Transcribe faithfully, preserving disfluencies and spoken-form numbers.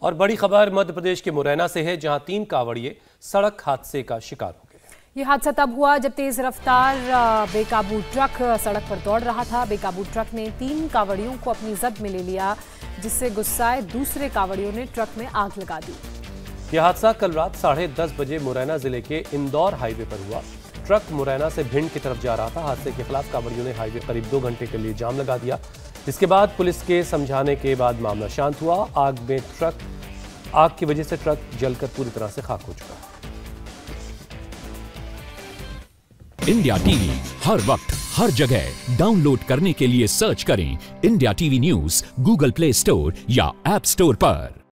और बड़ी खबर मध्य प्रदेश के मुरैना से है, जहां तीन कांवड़िए सड़क हादसे का शिकार हो गए। ये हादसा तब हुआ जब तेज रफ्तार बेकाबू ट्रक सड़क पर दौड़ रहा था। बेकाबू ट्रक ने तीन कांवड़ियों को अपनी जद में ले लिया, जिससे गुस्साए दूसरे कांवड़ियों ने ट्रक में आग लगा दी। यह हादसा कल रात साढ़े दस बजे मुरैना जिले के इंदौर हाईवे पर हुआ। ट्रक मुरैना से भिंड की तरफ जा रहा था। हादसे के खिलाफ कांवड़ियों ने हाईवे करीब दो घंटे के लिए जाम लगा दिया, जिसके बाद पुलिस के समझाने के बाद मामला शांत हुआ। आग में ट्रक आग की वजह से ट्रक जलकर पूरी तरह से खाक हो चुका है। इंडिया टीवी हर वक्त हर जगह डाउनलोड करने के लिए सर्च करें India TV news Google Play Store या ऐप स्टोर पर।